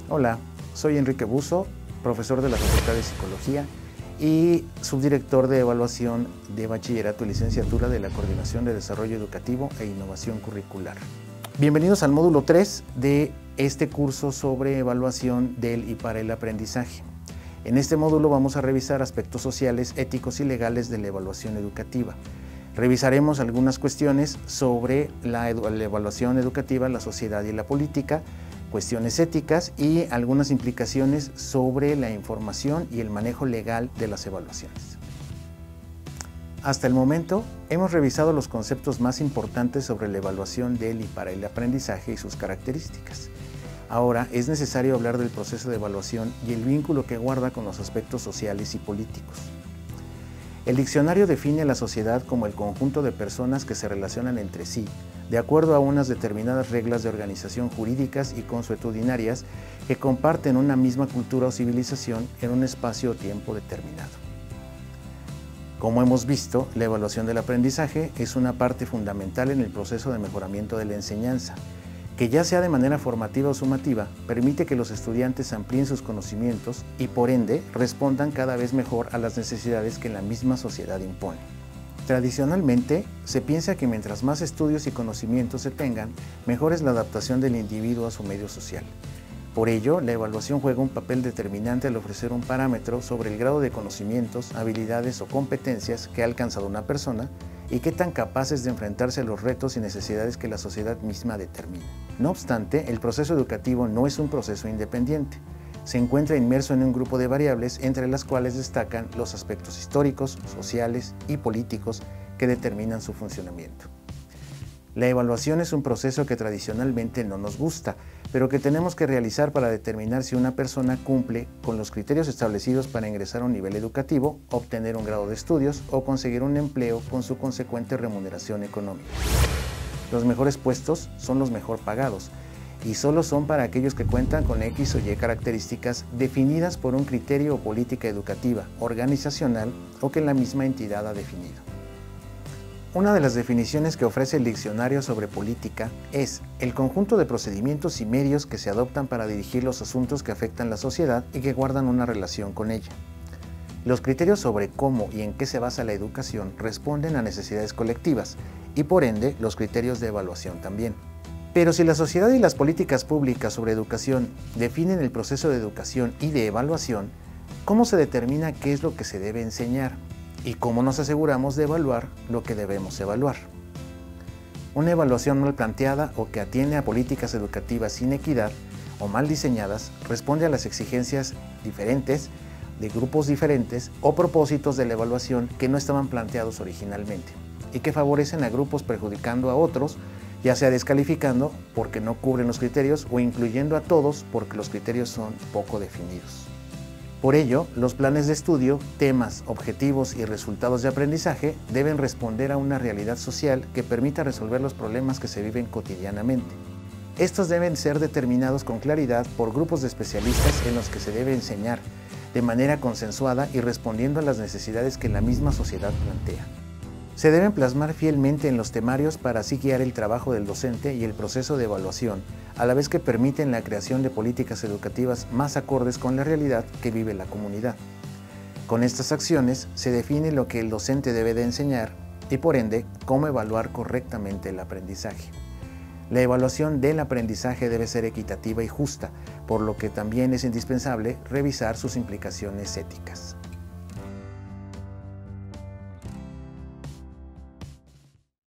Hola, soy Enrique Buzo, profesor de la Facultad de Psicología y subdirector de evaluación de bachillerato y licenciatura de la Coordinación de Desarrollo Educativo e Innovación Curricular. Bienvenidos al módulo 3 de este curso sobre evaluación del y para el aprendizaje. En este módulo vamos a revisar aspectos sociales, éticos y legales de la evaluación educativa. Revisaremos algunas cuestiones sobre la evaluación educativa, la sociedad y la política, cuestiones éticas y algunas implicaciones sobre la información y el manejo legal de las evaluaciones. Hasta el momento hemos revisado los conceptos más importantes sobre la evaluación del y para el aprendizaje y sus características. Ahora es necesario hablar del proceso de evaluación y el vínculo que guarda con los aspectos sociales y políticos. El diccionario define a la sociedad como el conjunto de personas que se relacionan entre sí, de acuerdo a unas determinadas reglas de organización jurídicas y consuetudinarias que comparten una misma cultura o civilización en un espacio o tiempo determinado. Como hemos visto, la evaluación del aprendizaje es una parte fundamental en el proceso de mejoramiento de la enseñanza, que ya sea de manera formativa o sumativa, permite que los estudiantes amplíen sus conocimientos y por ende respondan cada vez mejor a las necesidades que la misma sociedad impone. Tradicionalmente, se piensa que mientras más estudios y conocimientos se tengan, mejor es la adaptación del individuo a su medio social. Por ello, la evaluación juega un papel determinante al ofrecer un parámetro sobre el grado de conocimientos, habilidades o competencias que ha alcanzado una persona y qué tan capaces de enfrentarse a los retos y necesidades que la sociedad misma determina. No obstante, el proceso educativo no es un proceso independiente. Se encuentra inmerso en un grupo de variables entre las cuales destacan los aspectos históricos, sociales y políticos que determinan su funcionamiento. La evaluación es un proceso que tradicionalmente no nos gusta, pero que tenemos que realizar para determinar si una persona cumple con los criterios establecidos para ingresar a un nivel educativo, obtener un grado de estudios o conseguir un empleo con su consecuente remuneración económica. Los mejores puestos son los mejor pagados y solo son para aquellos que cuentan con X o Y características definidas por un criterio o política educativa, organizacional o que la misma entidad ha definido. Una de las definiciones que ofrece el diccionario sobre política es el conjunto de procedimientos y medios que se adoptan para dirigir los asuntos que afectan la sociedad y que guardan una relación con ella. Los criterios sobre cómo y en qué se basa la educación responden a necesidades colectivas y por ende los criterios de evaluación también. Pero si la sociedad y las políticas públicas sobre educación definen el proceso de educación y de evaluación, ¿cómo se determina qué es lo que se debe enseñar? ¿Y cómo nos aseguramos de evaluar lo que debemos evaluar? Una evaluación mal planteada o que atiende a políticas educativas sin equidad o mal diseñadas responde a las exigencias diferentes, de grupos diferentes o propósitos de la evaluación que no estaban planteados originalmente y que favorecen a grupos perjudicando a otros, ya sea descalificando porque no cubren los criterios o incluyendo a todos porque los criterios son poco definidos. Por ello, los planes de estudio, temas, objetivos y resultados de aprendizaje deben responder a una realidad social que permita resolver los problemas que se viven cotidianamente. Estos deben ser determinados con claridad por grupos de especialistas en los que se debe enseñar, de manera consensuada y respondiendo a las necesidades que la misma sociedad plantea. Se deben plasmar fielmente en los temarios para así guiar el trabajo del docente y el proceso de evaluación, a la vez que permiten la creación de políticas educativas más acordes con la realidad que vive la comunidad. Con estas acciones se define lo que el docente debe de enseñar y por ende cómo evaluar correctamente el aprendizaje. La evaluación del aprendizaje debe ser equitativa y justa, por lo que también es indispensable revisar sus implicaciones éticas.